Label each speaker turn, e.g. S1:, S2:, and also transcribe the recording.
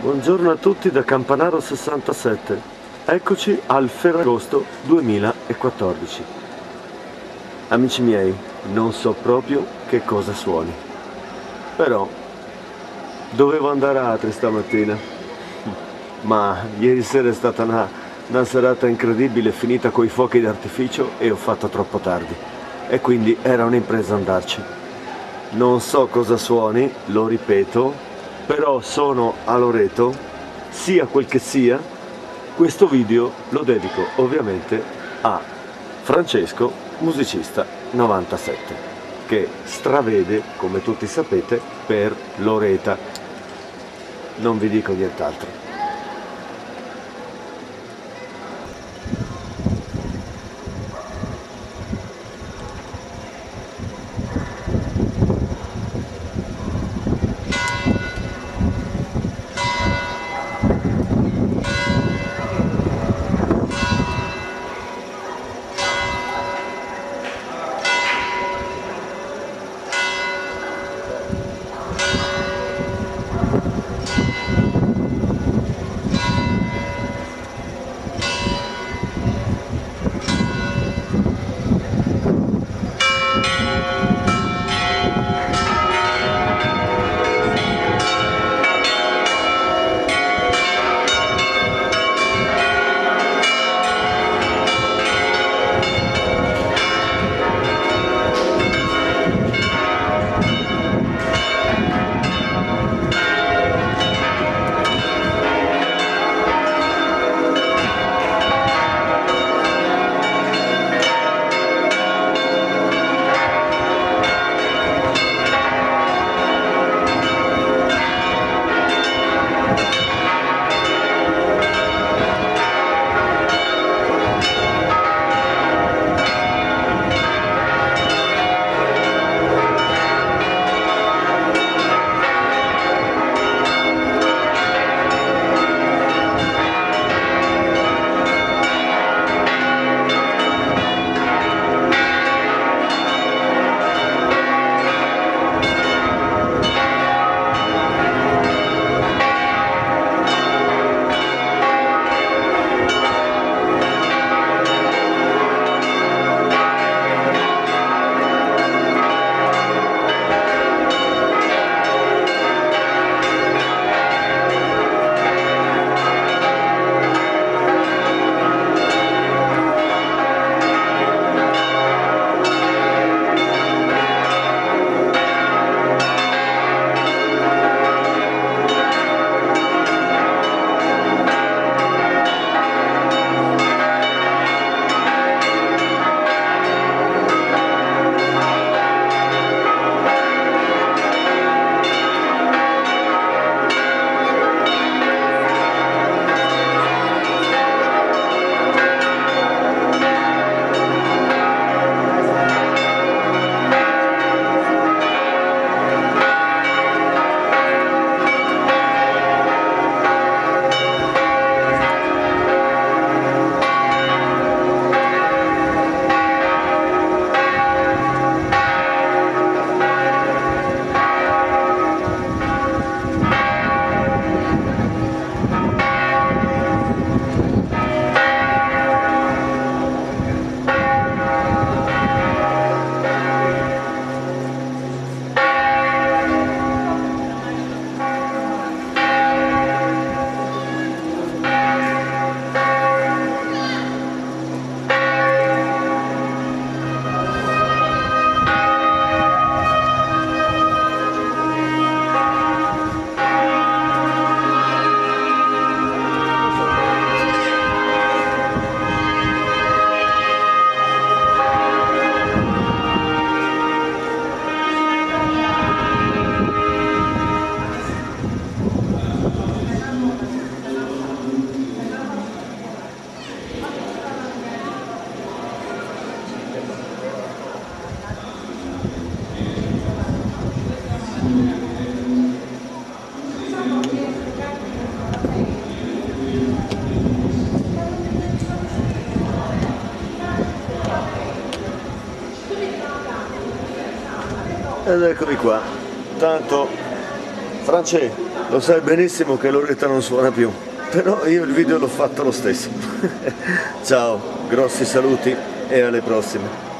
S1: Buongiorno a tutti da Campanaro 67. Eccoci al Ferragosto 2014. Amici miei, non so proprio che cosa suoni, però dovevo andare a Atri stamattina, ma ieri sera è stata una serata incredibile, finita coi fuochi d'artificio e ho fatto troppo tardi e quindi era un'impresa andarci. Non so cosa suoni, lo ripeto, però sono a Loreto, sia quel che sia. Questo video lo dedico ovviamente a Francesco, musicista 97, che stravede, come tutti sapete, per Loreta. Non vi dico nient'altro. Ed eccomi qua. Tanto, France, Lo sai benissimo che l'oretta non suona più, però io il video l'ho fatto lo stesso. Ciao, grossi saluti e alle prossime.